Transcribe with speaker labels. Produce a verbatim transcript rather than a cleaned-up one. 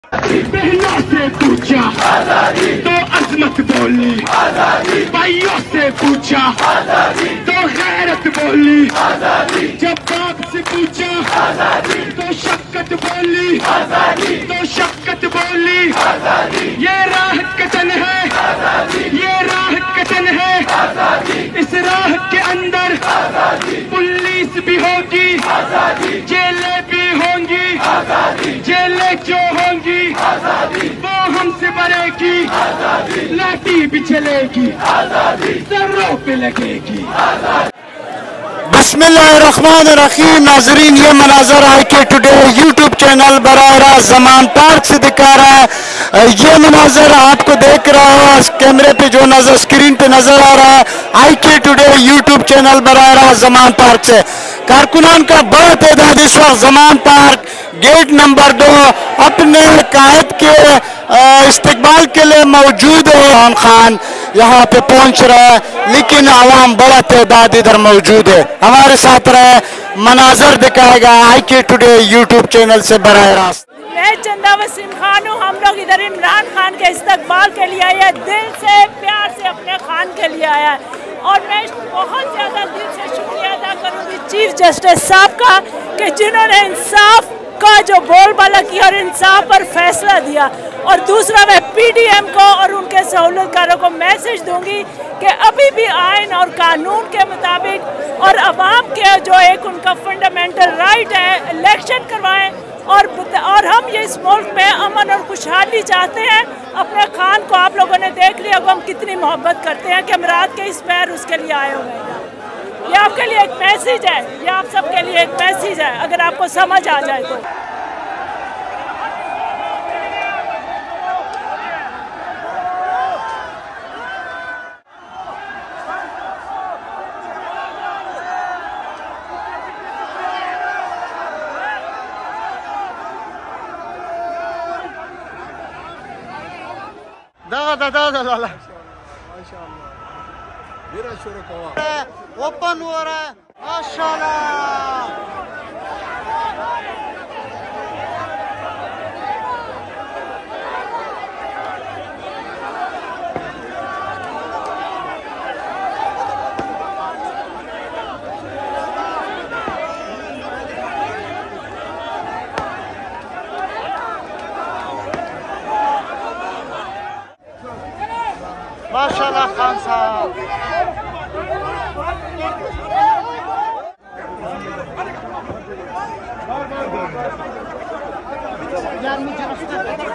Speaker 1: बहनों से पूछा तो अजमत बोली, भाइयों से पूछा तो गैरत बोली, जब बाप से पूछा तो शक्कत बोली, तो शक्कत बोली। ये राह कतन है, ये राह कतन है, इस राह के अंदर पुलिस भी होगी, जेलें भी होंगी, जेलें क्यों होंगी, वो हमसे बरेगी, लाठी भी चलेगी, सरों पे लगेगी।
Speaker 2: बिस्मिल्लाहिर्रहमानिर्रहीम। नाजरीन, ये मनाजर आई के टुडे यूट्यूब चैनल बराह रास्त जमान पार्क से दिखा रहा है। ये मनाजर आपको देख रहा हो कैमरे पे, जो नजर स्क्रीन पे नजर आ रहा है, आई के टुडे यूट्यूब चैनल बराह रास्त जमान पार्क से। कारकुनान का बड़ा तादाद इस वक्त जमान पार्क गेट नंबर दो अपने कायद के इस्तकबाल के लिए मौजूद है। इमरान खान यहाँ पे पहुँच रहा है, लेकिन आवाम बड़ा तादाद इधर मौजूद है। हमारे साथ रहे, मनाजर दिखाएगा आई के टुडे यूट्यूब चैनल से बराह रास्त।
Speaker 3: मैं चंदा वसीम खान हूँ। हम लोग इधर इमरान खान के इस्तकबाल के लिए आए हैं, दिल से प्यार से अपने खान के लिए आया है। और मैं बहुत ज़्यादा दिल से शुक्रिया अदा करूँगी चीफ जस्टिस साहब का कि जिन्होंने इंसाफ का जो बोलबाला किया और इंसाफ पर फैसला दिया। और दूसरा, मैं पीडीएम को और उनके सहूलतकारों को मैसेज दूंगी कि अभी भी आइन और कानून के मुताबिक और अवाम के जो एक उनका फंडामेंटल राइट है, इलेक्शन करवाएं। और और हम ये इस मुल्क में अमन और खुशहाली चाहते हैं। अपने खान को आप लोगों ने देख लिया हम कितनी मोहब्बत करते हैं कि हम रात के इस पैर उसके लिए आए हुए हैं। ये आपके लिए एक मैसेज है, ये आप सबके लिए एक मैसेज है, अगर आपको समझ आ जाए तो।
Speaker 2: Da da da da da. Maşallah. Biraz şöyle kova. Open var. Maşallah. माशाल्लाह खान साहब।